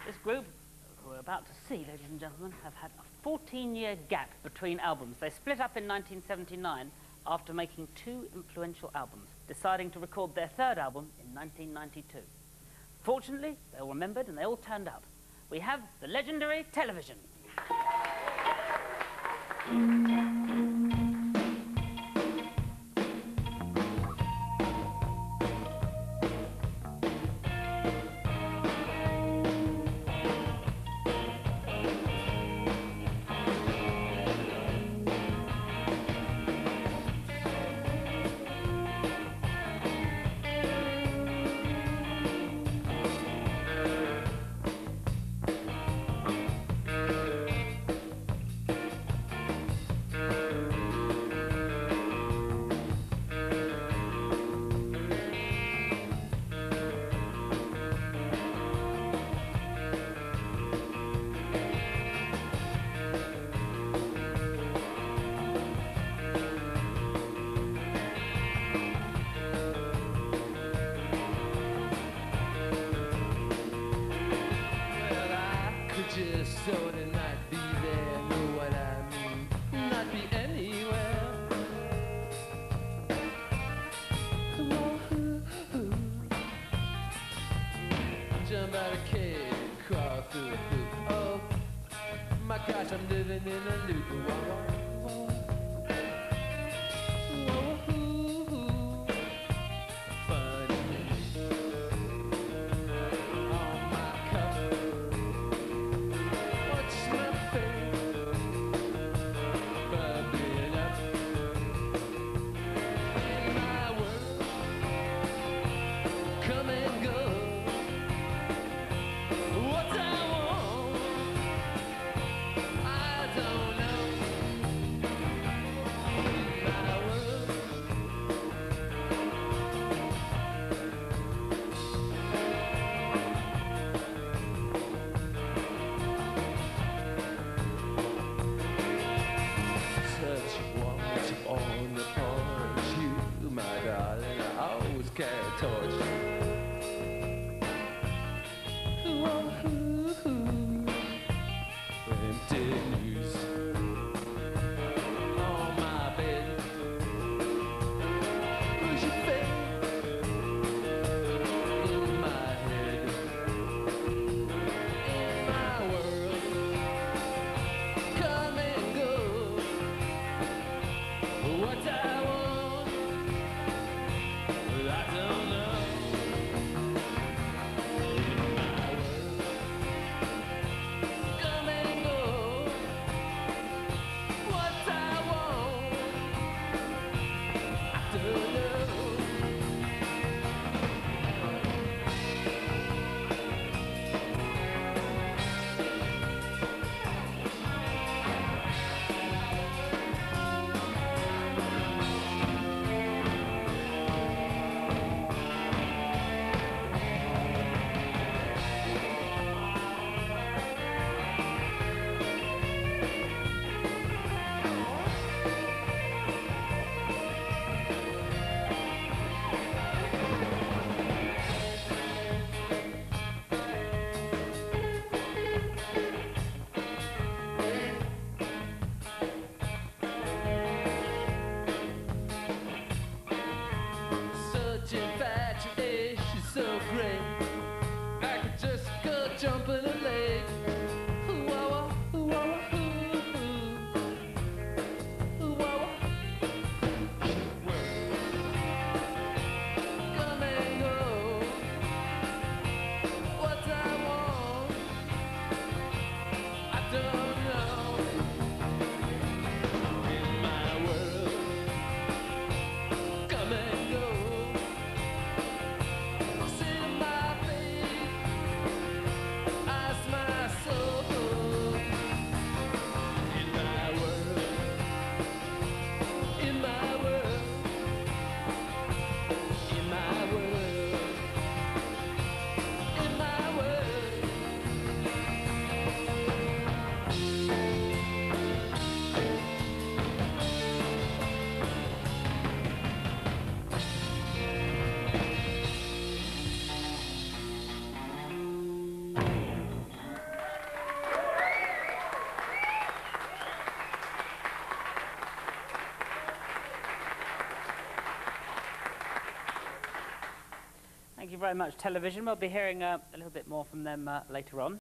This group, who we're about to see, ladies and gentlemen, have had a 14-year gap between albums. They split up in 1979 after making 2 influential albums, deciding to record their 3rd album in 1992. Fortunately, they all remembered and they all turned up. We have the legendary Television. Just so to not be there, know what I mean? Not be anywhere. Jump out of cage, crawl through the hoop. Oh my gosh, I'm living in a loop. So great, I could just go jump in a lake. Come and go, what I want, I don't know. In my world, come and go. I Thank you very much, Television. We'll be hearing a little bit more from them later on.